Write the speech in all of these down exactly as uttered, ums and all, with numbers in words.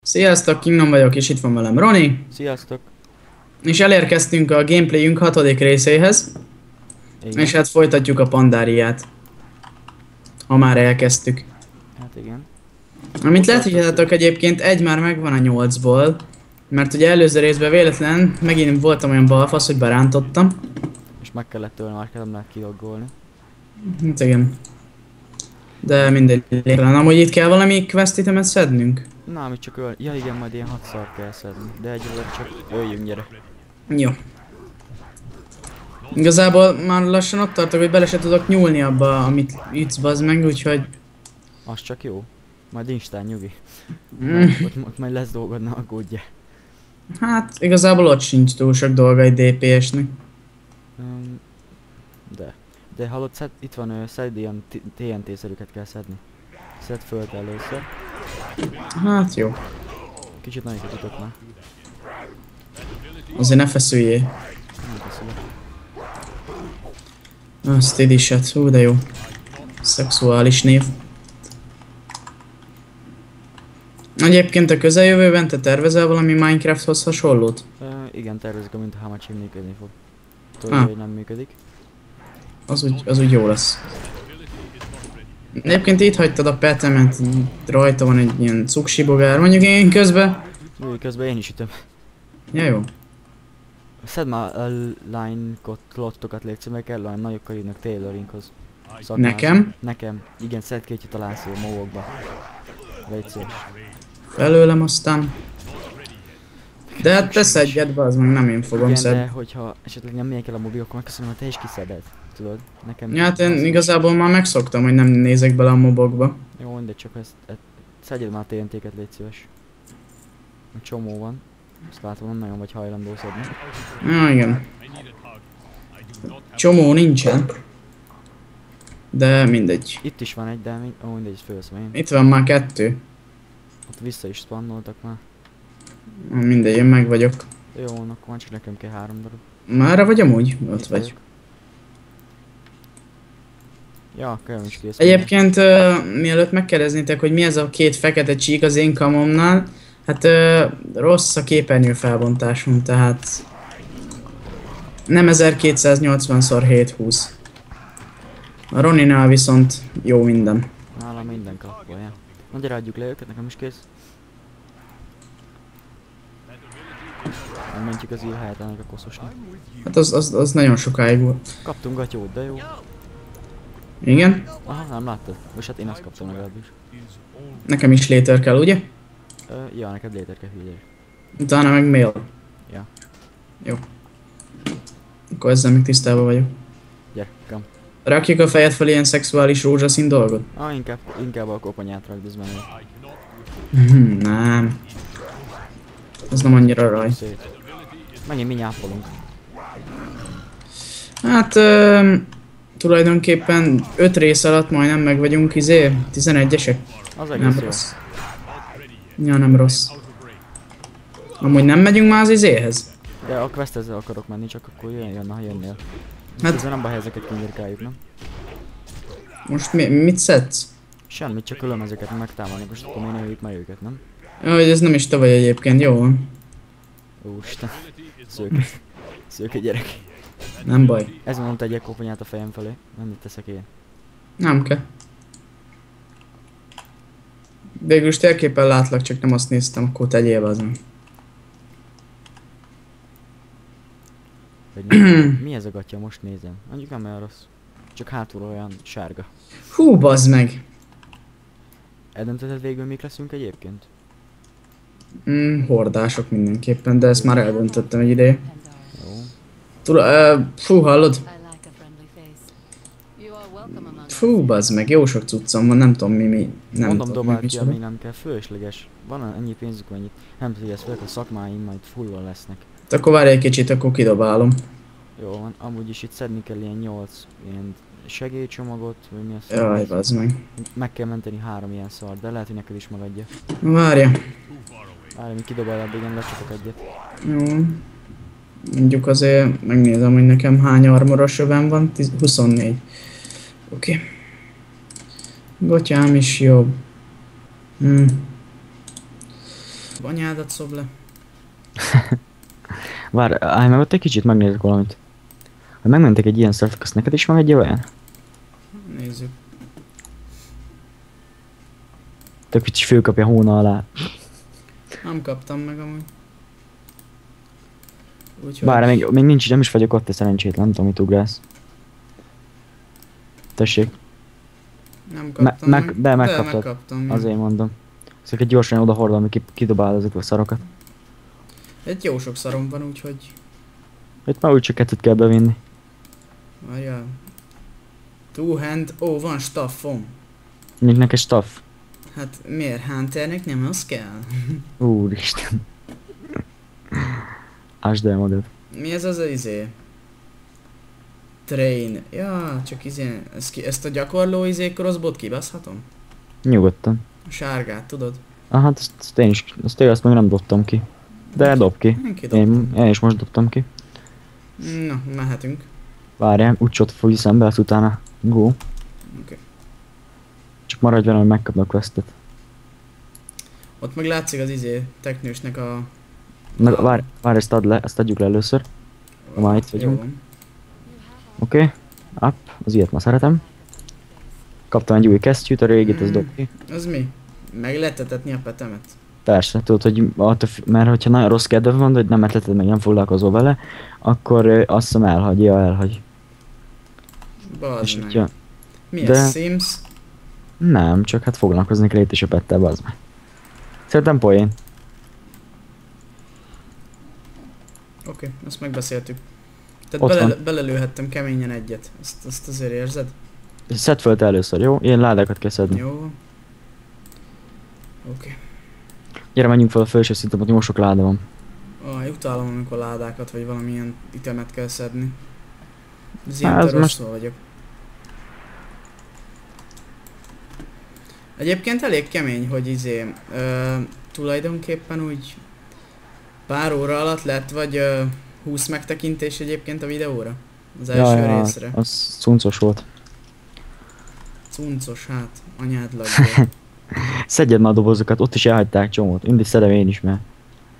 Sziasztok, Kingdom vagyok, és itt van velem Roni. Sziasztok! És elérkeztünk a gameplayünk hatodik részéhez. Igen. És hát folytatjuk a pandáriát. Ha már elkezdtük. Hát igen. Amit láthatjátok egyébként, egy már megvan a nyolcból. Mert ugye előző részben véletlen megint voltam olyan balfasz, hogy berántottam. És meg kellett tőle, már nem lehet kiloggolni. Hát igen. De mindegy, lényegtelen. Amúgy itt kell valami quest itemet szednünk. Na, amit csak öl... Ja igen, majd ilyen hat szart kell szedni. De egyelőre csak öljünk, gyere. Jó. Igazából már lassan ott tartok, hogy bele se tudok nyúlni abba, amit ütsz, bazd meg, úgyhogy... Az csak jó. Majd instán nyugi. Mm. Ott, ott majd lesz dolgod, ne aggódj. Hát igazából ott sincs túl sok dolga egy dé pé esnek. Um, de. De hallod, szed, itt van, uh, szed ilyen té en té-szerűket kell szedni. Szedd föl először. Hát jó. Kicsit nagyokat jutott már. Azért ne feszüljél. Nem feszülök. A steady shot, hú de jó. Szexuális név. Egyébként a közeljövőben te tervezel valami Minecrafthoz hasonlót? Uh, igen, tervezik, amint a Hamachi működni fog. Tudod, Ah. hogy nem működik. Az úgy, az úgy jó lesz. Egyébként itt hagytad a petemet, rajta van egy ilyen cuksibogár, mondjuk én közben... Úgy közben én is ütöm. Ja jó. Szedd már a line klottokat, légy meg kell, olyan nagyokkal írnak tailorinkhoz. Nekem? Nekem. Igen, szedd ki, hogyha találsz a móvokba. Légy szíves. Felőlem aztán. De hát te szedjed be, az meg nem én fogom Igen, szedni. de hogyha esetleg nem megyek el a mobil, akkor megköszönöm, hogy te is kiszeded. Tudod? Nekem... Ja, hát én igazából már megszoktam, hogy nem nézek bele a mobokba. Jó, de csak ezt... ezt szedjed már a té en té-ket, légy szíves. A csomó van. Azt látom, nem nagyon vagy hajlandó szedni. Ja, igen. Csomó nincsen. De mindegy. Itt is van egy, de mind... Ó, mindegy, fölszem én. Itt van már kettő. Ott vissza is spannoltak már. Mindegy, én meg vagyok. Jó, akkor már csak nekem kell három darab. Mára vagy amúgy? Ott Itt vagy. vagyok. Ja, akkor én is kész. Egyébként uh, mielőtt megkérdeznétek, hogy mi ez a két fekete csík az én kamomnál, hát uh, rossz a képernyő felbontásom, tehát nem ezerkétszáznyolcvan szor hétszázhúsz. A Roninál viszont jó minden. Nálam minden klappolja. Na gyere, adjuk le őket, nekem is kész. Nem mentjük az írhelyet ennek a koszosnak. Hát az, az, az nagyon sokáig volt. Kaptunk gatyót, de jó. Igen? Aha, nem láttad? Most hát én azt kaptam legalábbis. Nekem is léter kell, ugye? Ö, ja, neked léter kell hülye. Utána meg mail. Ja. Jó. Akkor ezzel még tisztában vagyok. Gyere, kam. Rakjuk a fejed fel ilyen szexuális rózsaszín dolgot? Ah, inkább, inkább a koponyát rakd, ez menő. Hmm, nem. Ez nem annyira raj. Szét. Megint mi nyápolunk. Hát ö, tulajdonképpen öt rész alatt majdnem meg vagyunk izé, tizenegyesek. Az egész Nem jó. rossz. Ja, nem rossz. Amúgy nem megyünk már az izéhez? De a questezzel akarok menni, csak akkor jön, jönne, ha jönnél. Hát- Hát... Ezzel nem baj, ezeket kinyirkáljuk, nem? Most mi, mit szedsz? Semmit, csak ölömezőket megtámadni, most akkor mi nőjük meg őket, nem? Jó, hogy ez nem is te vagy egyébként, jó van. Úristen. Szőke. Szőke gyerek. Nem baj. Ez mondta egy koponyát a fejem felé. Nem mit teszek én. Nem kell. Végül is térképen látlak, csak nem azt néztem, akkor tegyél be azon. Vagy mi, mi ez a gatya, most nézem. Mondjuk nem olyan rossz. Csak hátul olyan sárga. Hú, bazd meg! Eldöntötted végül mik leszünk egyébként? Mm, hordások mindenképpen, de ezt már eldöntöttem egy ideje. Jó. Tura, uh, fú, hallod? I like a friendly face. You are welcome among us. Fú, bazd meg, jó sok cuccom van, nem tudom mi mi. Nem Mondom, tudom, dobál mi ki, micsoda. ami nem kell. Fölösleges. Van ennyi pénzük, mennyit. Nem tudja, ezt főleg a szakmáim majd fullval lesznek. Hát akkor várj egy kicsit, akkor kidobálom. Jó van, amúgy is itt szedni kell ilyen nyolc ilyen segélycsomagot, vagy mi az? Jaj, bazd meg. Meg kell menteni három ilyen szar, de lehet, hogy neked is megadja. Várja. Várj, mi kidobál addig, én lecsatok egyet. Jó. Mondjuk azért megnézem, hogy nekem hány armoros övem van. Tiz- huszonnégy. Oké. Okay. Gotyám is jobb. Hm. Anyádat szob le. Várj, állj meg ott egy kicsit, megnézek valamit. Ha megmentek egy ilyen szert, azt neked is van egy olyan? Nézzük. Tök kicsi főkapja hóna alá. Nem kaptam meg amúgy. Úgyhogy... Bár még, még nincs, nem is vagyok ott, te szerencsétlen, nem tudom, mit ugrálsz. Tessék, Nem kaptam meg- meg. de megkaptad. megkaptam. jó. azért mondom. Szóval gyorsan oda hordom, hogy ki, kidobál ezeket a szarokat. Egy jó sok szarom van, úgyhogy... Itt már úgy csak kettőt kell bevinni. Várjál. Two hand... Ó, van staffom. Mondjuk neked staff. Hát miért? Hunternek nem az kell? Úristen. Ásd el magad. Mi ez az a izé? Train. Ja, csak izé... Ezt, ki, ezt a gyakorló izé crossbot kibaszhatom? Nyugodtan. A sárgát, tudod? Aha, azt, azt én is, azt én azt még nem dobtam ki. De dob ki. Én kidobtam. Én, én is most dobtam ki. Na, mehetünk. Várjál, úgy csot fog szembe, azt utána go. Oké. Okay. Csak maradj velem, hogy megkapnak questet. Ott meg látszik az izé teknősnek a... Na, várj, várj, ezt add le, ezt adjuk le először. Ha már itt vagyunk. Jó van. Oké, okay. Up, az ilyet ma szeretem. Kaptam egy új kesztyűt, a régit az dob ki. Az mi? Meg lehet etetni a petemet? Persze, tudod, hogy attól, fü- mert hogyha nagyon rossz kedve van, hogy nem eteted meg, nem foglalkozol vele, akkor ö, azt hiszem elhagyja, elhagy. Bazd És meg. hogyha... Mi de- ez? Sims? Nem, csak hát foglalkozni kell itt is a pettel, bazd meg. Szerintem poén. Oké, okay, azt megbeszéltük. Tehát Ott bele, van. belelőhettem keményen egyet. Azt, azt azért érzed? Szedd föl te először, jó? Ilyen ládákat kell szedni. Jó. Oké. Okay. Gyere, menjünk fel a felső szinten, ott jó sok láda van. Ah, utálom, amikor ládákat vagy valamilyen itemet kell szedni. Ez Há, ilyen ez rosszul vagyok. Egyébként elég kemény, hogy izé, ö, tulajdonképpen úgy pár óra alatt lett, vagy ö, húsz megtekintés egyébként a videóra? Az első ja, részre. az cuncos volt. Cuncos, hát, anyád lagja. Szedjed már a dobozokat, ott is elhagyták csomót. Mindig szedem én is, mert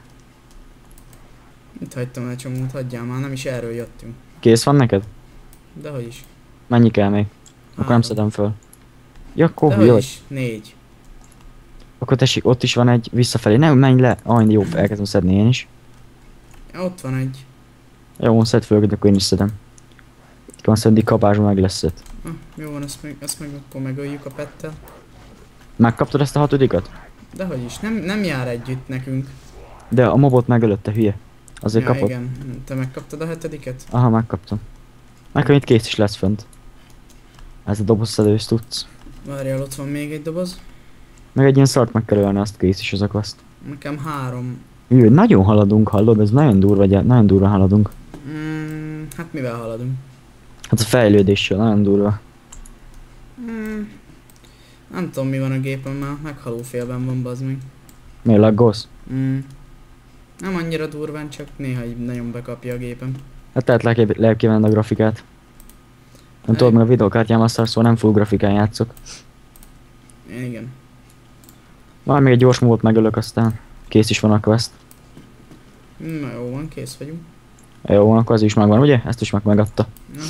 Itt hagytam el csomót, hagyjál már, nem is erről jöttünk. kész van neked? Dehogy is. Három. Mennyi kell még? Akkor nem szedem föl. Ja, akkor Dehogy jó. is. Négy. Akkor tessék, ott is van egy visszafelé. Nem, menj le. Ah, jó, elkezdem szedni én is. Ja, ott van egy. Jó, szedd föl, de akkor én is szedem. Itt van szedni kabásban meg lesz szed. Ah, jó van, ezt meg, ezt meg akkor megöljük a pettel. Megkaptad ezt a hatodikat? Dehogy is, nem, nem jár együtt nekünk. De a mobot megölötte, hülye. Azért Ja, kapod? igen. Te megkaptad a hetediket? Aha, megkaptam. Nekem itt kész is lesz fönt. Ez a dobozszedős tudsz. Várjál, ott van még egy doboz. Meg egy ilyen szart meg kell ölni, azt kész is az a quest. Nekem három. Hű, nagyon haladunk, hallod? Ez nagyon durva, gy- nagyon durva haladunk. Mm, hát mivel haladunk? Hát a fejlődéssel nagyon durva. Mm, nem tudom mi van a gépen, már meghaló félben van, bazd meg. Miért laggolsz? Mm. Nem annyira durván, csak néha így nagyon bekapja a gépem. Hát tehát le kell, le kell venni a grafikát. Nem tudod, meg a videókártyám szar, szóval nem full grafikán játszok. Én igen. Már még egy gyors módot megölök, aztán kész is van a quest. Na jó van, kész vagyunk. Jó, van, akkor az is megvan, ugye? Ezt is meg megadta. Uh-huh.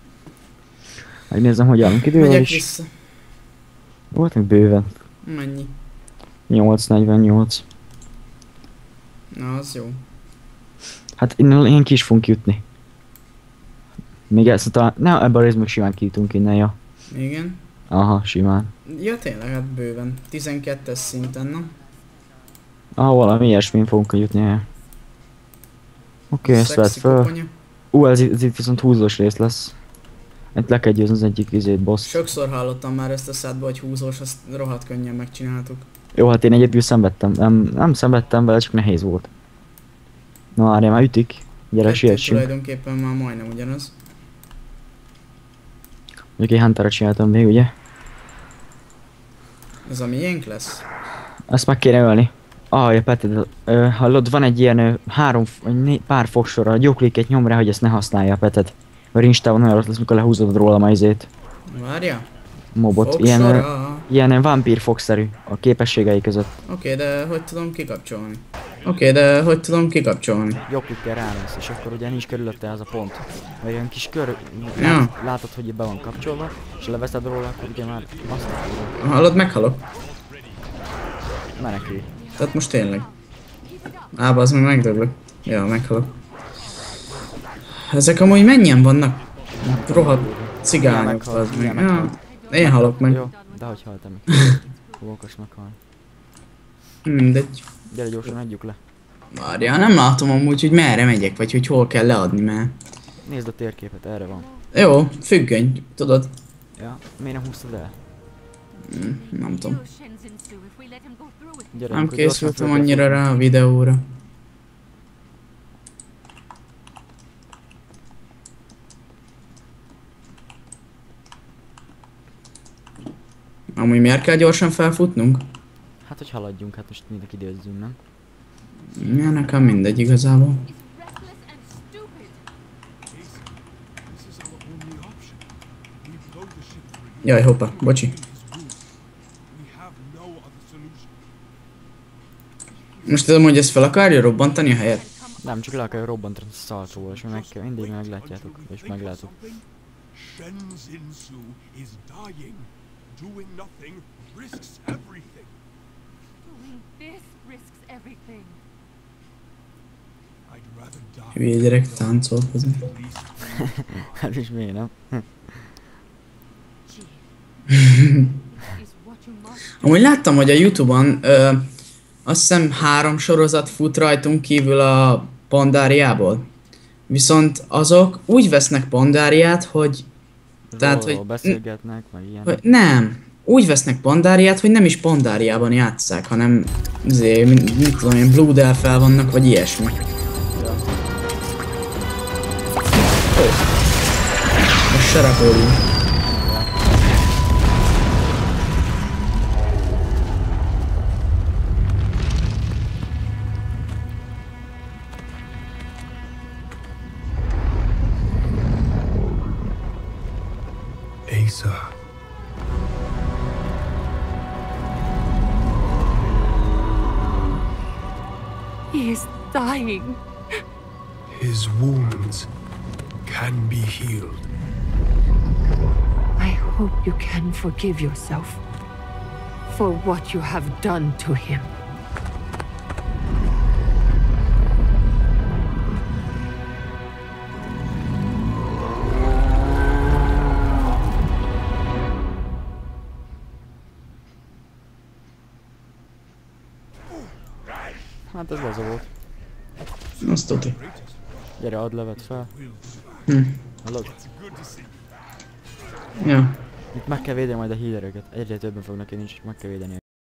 Megnézem, hogy állunk idővel Megyek is. vissza. Volt még bőven. Mennyi? nyolc negyvennyolc. Na, az jó. Hát innen ilyen ki is fogunk jutni. Még ezt talán... Ne, ebben a részben simán kijutunk innen, ja. Igen. Aha, simán. Ja tényleg, hát bőven. tizenkettes szinten, nem? Ah, valami ilyesmin fogunk jutni el. Oké, okay, ezt vedd Szexi föl. koponya. Ú, ez, itt- ez itt viszont húzós rész lesz. Itt le kell győzni az egyik vizét, boss. Sokszor hallottam már ezt a szádba, hogy húzós, azt rohadt könnyen megcsináltuk. Jó, hát én egyedül szenvedtem. Nem, nem szenvedtem vele, csak nehéz volt. Na, várjál, már ütik. Gyere, Kettő siessünk. tulajdonképpen már majdnem ugyanaz. Mondjuk egy Hunter-et csináltam még, ugye? Ez a miénk lesz? Ezt meg kéne ölni. Ah, ja, Peted, ö, hallod, van egy ilyen ö, három, vagy né, pár fogsorra, gyókliket nyom rá, hogy ezt ne használja a Peted. Mert instában nagyon rossz lesz, mikor lehúzod róla a izét. Várja? Mobot. Ilyen, ö, Fogsora. Ilyen vampír fogszerű a képességei között. Oké, okay, de hogy tudom kikapcsolni? Oké, okay, de hogy tudom kikapcsolni? Jobb klikkel rámész, és akkor ugye nincs körülötte az a pont. Vagy olyan kis kör, Ja. látod, látod, hogy be van kapcsolva, és ha leveszed róla, akkor ugye már azt tudod. Hallod, meghalok. Menekülj. Tehát most tényleg. Á, az meg megdöglök. Ja, meghalok. Ezek amúgy mennyien vannak? Rohadt cigányok, meghal, az meg. ilyen Ja, meghal. én halok meg. Jó, de hogy haltam meg. Volkos meghal. Mindegy. Gyere gyorsan, adjuk le. Várjál, nem látom amúgy, hogy merre megyek, vagy hogy hol kell leadni, mert... Nézd a térképet, erre van. Jó, függöny, tudod? Ja, miért nem húztad el? Hm, nem tudom. Gyere, Nem akkor gyorsan készültem föl kell annyira futni. rá a videóra. Amúgy miért kell gyorsan felfutnunk? Hát, hogy haladjunk, hát most mindenki időzzünk, nem? Ja, nekem mindegy igazából. Jaj, hoppa, bocsi. Most tudom, hogy ezt fel akarja robbantani a helyet? Nem, csak le kell robbantani a szaltóval, és meg kell, mindig meglátjátok, és meglátok. Shenzinsu is dying. Doing nothing risks everything. Doing this risks everything. I'd rather die. Hülye gyerek táncolkozni. At least Hát is miért nem? Is what you must. Amúgy láttam, hogy a Youtube-on ö, azt hiszem három sorozat fut rajtunk kívül a Pandáriából. Viszont azok úgy vesznek Pandáriát, hogy... Tehát, Róla hogy- beszélgetnek, meg ilyen. hogy nem. Úgy vesznek Pandáriát, hogy nem is Pandáriában játsszák, hanem zé, mit, mit tudom én, Blue Delph-el vannak, vagy ilyesmi. Ja. Most serepolunk. Asa. He is dying. His wounds can be healed. I hope you can forgive yourself for what you have done to him. Hát ez laza volt. Azt tuti. Gyere, add levet fel. Hm. Hallod? Ja. Itt meg kell védeni majd a healeröket. Egyre többen fognak jönni, és meg kell védeni.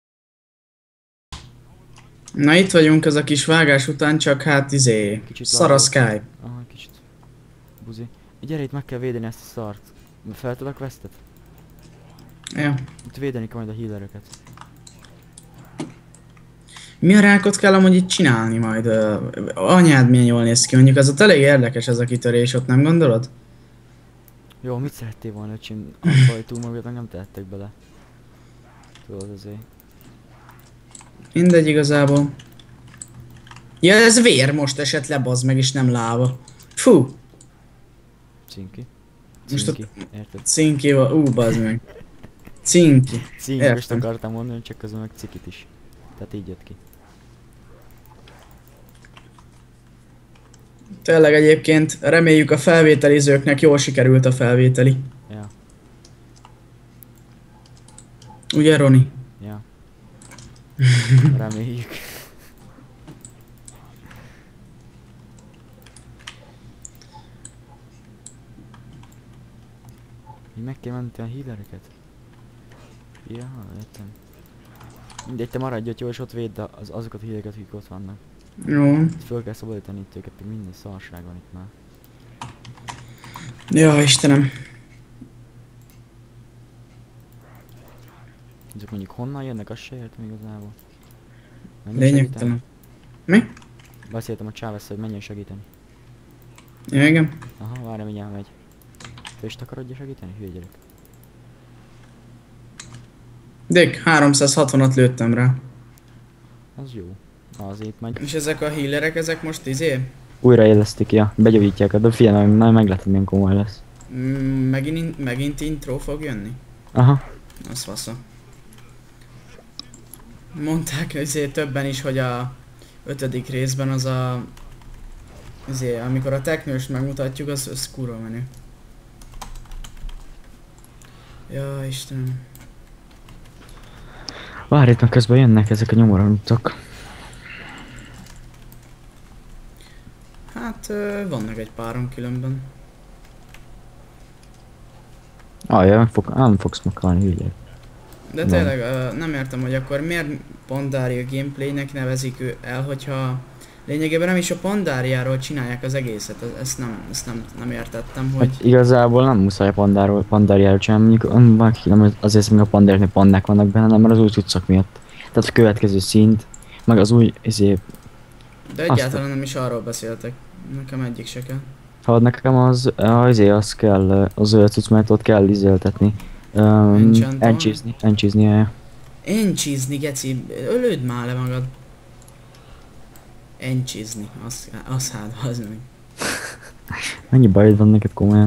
Na itt vagyunk az a kis vágás után, csak hát izé... Kicsit Szar a lágos. Skype. Aha, kicsit. Buzi. Gyere, itt meg kell védeni ezt a szart. Fel tudok questet? Ja. Itt védeni kell majd a healeröket. Mi a rákot kell amúgy itt csinálni majd? Uh, anyád milyen jól néz ki, mondjuk az ott elég érdekes ez a kitörés ott, nem gondolod? Jó, mit szerettél volna csinálni? Abba túl magat meg nem tehettek bele. Tudod azért. Mindegy igazából. Ja, ez vér most esett le, bazd meg, és nem láva. Fú, Cinki. Most Cinki, érted? cinki van, ú, bazd meg. Cinki. Cinki, most értem. akartam mondani, csak közben meg cikit is. Tehát így jött ki. Tényleg egyébként reméljük a felvételizőknek jól sikerült a felvételi. Ja, Ugye, Roni? ja. Reméljük. Mi meg kell menteni a healereket? Ja, értem. Mindegy, te maradj ott jó, és ott védd az, azokat a healereket, akik ott vannak. Jó. Föl kell szabadítani itt őket, hogy minden szarság van itt már. Ja, Istenem. Ezek mondjuk honnan jönnek, azt se értem igazából. Menjen segíteni. Lényegtelen. Mi? Beszéltem a Chávez, hogy menjen segíteni. Ja, igen. Aha, várj, mindjárt megy. Te is takarodja segíteni? Hülye gyerek. Dick, háromszázhatvanat lőttem rá. Az jó. Azért majd És ezek a healerek, ezek most izé? újraélesztik, ja. Begyavítják, de figyelj, nagyon meglátod, milyen komoly lesz. Mm, megint, megint intro fog jönni? Aha. Az fasza. Mondták azért többen is, hogy a ötödik részben az a... Azért, amikor a teknőst megmutatjuk, az, az kurva menő. Ja, Istenem. Várj, itt meg közben jönnek ezek a nyomorantok. Hát ö, vannak egy páron különben. Ah, ja, fog, nem fogsz meghalni, hülye. De Van. tényleg ö, nem értem, hogy akkor miért Pandaria gameplaynek nevezik ő el, hogyha lényegében nem is a Pandariáról csinálják az egészet. Ez- Ezt nem, ezt nem, nem értettem, hogy... Hát igazából nem muszáj a pandáról, pandáriáról csinálni, mondjuk um, valaki nem azért, mert a pandáriáknak pandák vannak benne, hanem mert az új cuccok miatt. Tehát a következő szint, meg az új, ezért, De egyáltalán nem is arról beszéltek. Nekem egyik se kell. ha nekem az, azért az kell, az zöld cucc, mert ott kell izéltetni. Um, Enchantolni? Encsizni, encsizni, ja. Encsizni, geci, ölőd már le magad. Encsizni, az, az hát, az meg. Mennyi bajod van neked komolyan?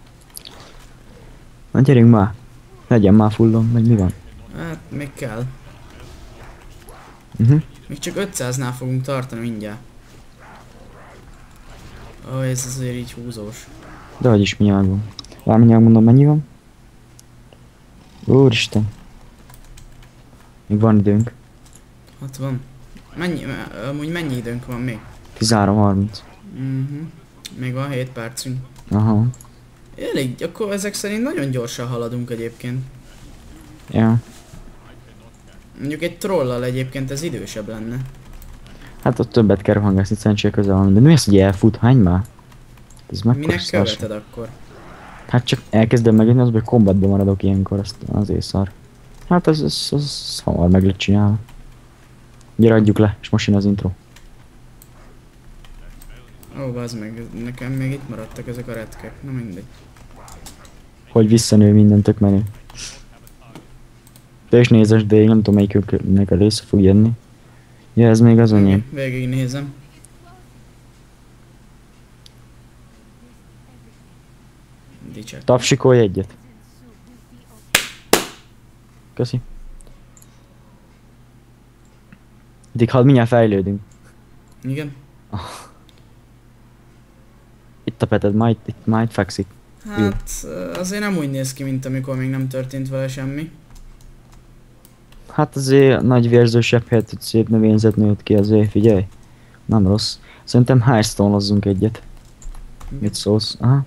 Na gyerünk már, legyen már fullon, vagy mi van? Hát, még kell. Uh-huh. Még csak ötszáznál fogunk tartani mindjárt. Ó, ez azért így húzós. De hogy is mindjárt van. Várj, mindjárt mondom, mennyi van? Úristen. Még van időnk. hatvan. Mennyi, amúgy mennyi időnk van még? tizenhárom harminc. Mhm. Még van hét percünk. Aha. Elég, akkor ezek szerint nagyon gyorsan haladunk egyébként. Ja. Mondjuk egy trollal egyébként ez idősebb lenne. Hát ott többet kell rohangászni, szerencsére közel van. De mi az, hogy elfut? Hány már? Ez mekkora Minek szarság. követed akkor? Hát csak elkezdem megint az, hogy kombatban maradok ilyenkor, azt azért szar. Hát az, az, az, az hamar meg lett csinálva. Gyere, adjuk le, és most jön az intro. Ó, bazd meg, nekem még itt maradtak ezek a retkek, na mindegy. Hogy visszanő minden, tök menő. Te is nézes, de én nem tudom melyikőnek a része fog jönni. Ja, ez még az enyém. Végig nézem. Dicsak. Tapsikolj egyet. Köszi. Addig hát mindjárt fejlődünk. Igen? Itt a peted, már itt, itt, már itt fekszik. Hát azért nem úgy néz ki, mint amikor még nem történt vele semmi. Hát azért nagy vérzősebb helyett, hogy szép növényzet nőtt ki, azért figyelj. Nem rossz. Szerintem Hearthstone-ozzunk egyet. Mit szólsz? Aha.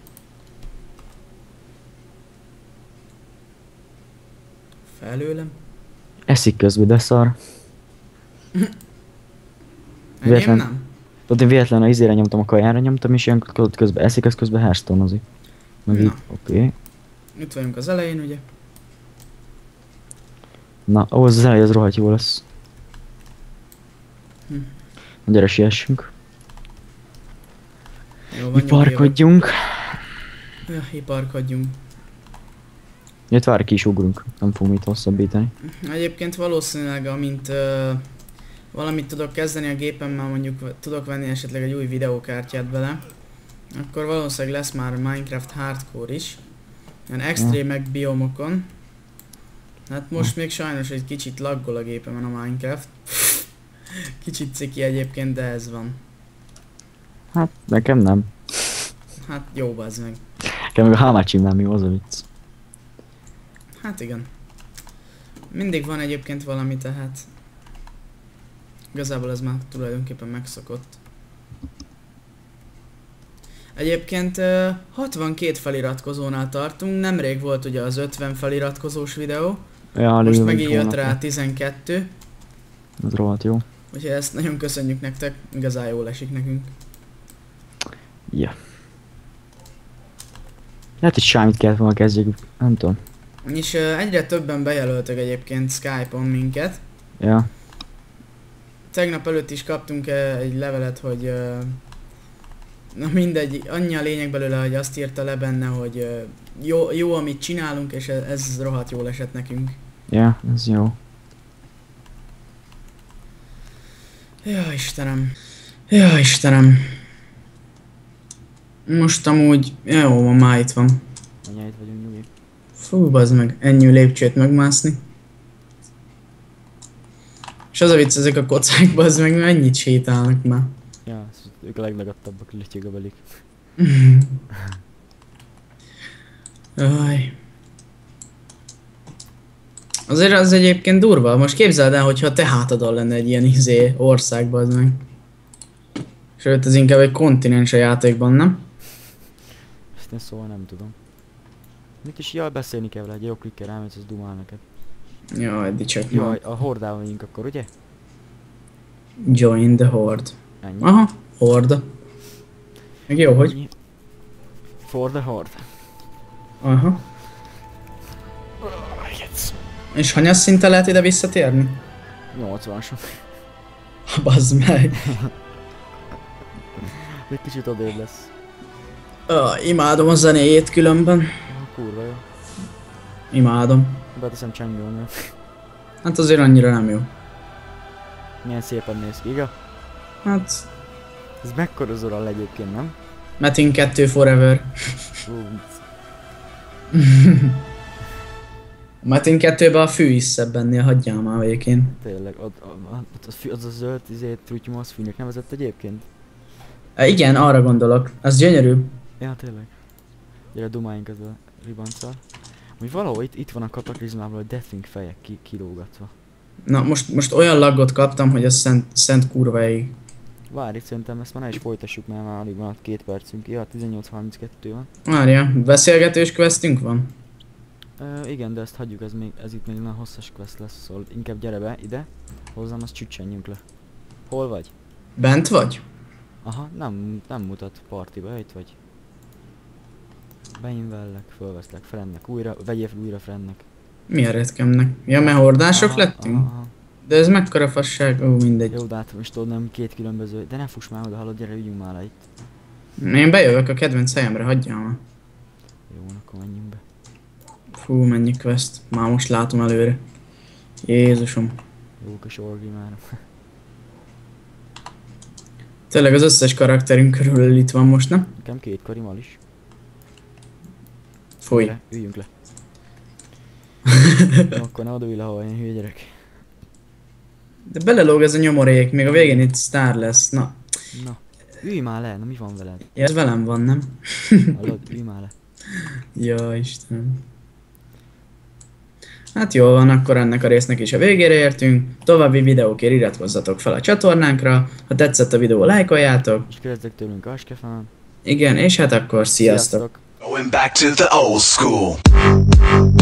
Felőlem. Eszik közben, de szar. Enyém Véletlen- nem? Tudod, én véletlenül az izére nyomtam, a kajára nyomtam, és ilyen közben eszik, az közben Hearthstone-ozik. Meg Na. így, oké. Okay. Itt vagyunk az elején, ugye? Na, ahhoz az elej az rohadt jó lesz. Hm. Na, gyere, siessünk. Jó van, Iparkodjunk. Ja, iparkodjunk. Jött, várj, ki is ugrunk. Nem fogom itt hosszabbítani. Egyébként valószínűleg, amint uh, valamit tudok kezdeni a gépemmel, mondjuk v- tudok venni esetleg egy új videókártyát bele, akkor valószínűleg lesz már Minecraft Hardcore is. Ilyen extrémek biomokon. Hát most még sajnos egy kicsit laggol a gépemen a Minecraft. Kicsit ciki egyébként, de ez van. Hát, nekem nem. Hát jó, bazd meg. Nekem meg a Hamachi nem jó, az a vicc. Hát igen. Mindig van egyébként valami, tehát igazából ez már tulajdonképpen megszokott. Egyébként ö, hatvankét feliratkozónál tartunk, nemrég volt ugye az ötven feliratkozós videó, Ja, most alig megint jött hónapja. rá tizenkettő, Ez rohadt jó. úgyhogy ezt nagyon köszönjük nektek, igazán jól esik nekünk. Ja. Lehet, hogy semmit kellett volna kezdjük, nem tudom. És ö, egyre többen bejelöltek egyébként Skype-on minket. Ja. Tegnap előtt is kaptunk ö, egy levelet, hogy ö, na mindegy, annyi a lényeg belőle, hogy azt írta le benne, hogy ö, jó, jó amit csinálunk, és ez, ez rohadt jól esett nekünk. Ja, ez jó. Ja, Istenem. Ja, Istenem. Most amúgy... Ja, jó, van, már itt van. Anya, itt vagyunk, nyugi. Fú, bazd meg, ennyi lépcsőt megmászni. És az a vicc, ezek a kocák, bazd meg, mennyit sétálnak már. Ja, ők a leglegadtabbak, lütyög a belik. Aj. Azért az egyébként durva. Most képzeld el, hogyha te hátadon lenne egy ilyen izé országban, az meg. Sőt, ez inkább egy kontinens a játékban, nem? Ezt én szóval nem tudom. Mit is jaj, beszélni kell vele, egy jó klikkel rámész, az dumál neked. Jaj, de csak Jaj, ma. a hordával vagyunk akkor, ugye? Join the horde. Ennyi. Aha, horde. Meg jó, hogy? Ennyi. For the horde. Aha. És hanyas szinten lehet ide visszatérni? nyolcvanas. Bazd meg. Egy kicsit odébb lesz. Ah, imádom a zenéjét különben. Ah, kurva jó. Imádom. Beteszem csengőnél. Hát azért annyira nem jó. Milyen szépen néz ki, igaz? Hát... Ez mekkora zoral egyébként, nem? Metin kettő forever. Ó, vicc. A Metin kettőben a fű is szebb ennél, hagyjál már egyébként. Tényleg, az, az, az, az a zöld izé, truttyum, az fűnek nevezett egyébként? E, igen, arra gondolok. Az gyönyörű. Ja, tényleg. Gyere, dumáljunk ezzel a ribanccal. Hogy valahol itt, itt van a kataklizmában a Deathwing fejek ki, kilógatva. Na, most, most olyan laggot kaptam, hogy a szent, szent kurva ég. Várj, itt szerintem ezt már ne is folytassuk, mert már alig van két percünk. Ja, tizennyolc harminckettő van. Várja, beszélgetős questünk van? Ö, igen, de ezt hagyjuk, ez, még, ez itt még nagyon hosszas quest lesz, szóval inkább gyere be ide, hozzám, azt csücsenjünk le. Hol vagy? Bent vagy? Aha, nem, nem mutat partiba, itt vagy. Beinvellek, fölveszlek, friendnek, újra, vegyél fel újra friendnek. Mi a retkemnek? Ja, mert hordások Aha, lettünk? aha, aha. De ez mekkora fasság? Ó, mindegy. Jó, de hát most tudod, nem két különböző, de ne fuss már oda, hallod, gyere, üljünk már le itt. Én bejövök a kedvenc helyemre, hagyjál már. Jó, akkor menjünk be. Fú, mennyi quest. Már most látom előre. Jézusom. Jó kis orgi már. Tényleg az összes karakterünk körül itt van most, nem? Nekem két karimal is. Fúj. Gyere, üljünk le. Jó, akkor ne oda ülj le, hol ilyen hülye gyerek. De belelóg ez a nyomorék, még a végén itt sztár lesz. Na, Na, ülj már le, na mi van veled? ez velem van, nem? Hallod, ülj már le. Ja, Istenem. Hát jól van, akkor ennek a résznek is a végére értünk. További videókért iratkozzatok fel a csatornánkra. Ha tetszett a videó, lájkoljátok. És kérdezzek tőlünk Askefán. Igen, és hát akkor sziasztok! Sziasztok! Going back to the old school.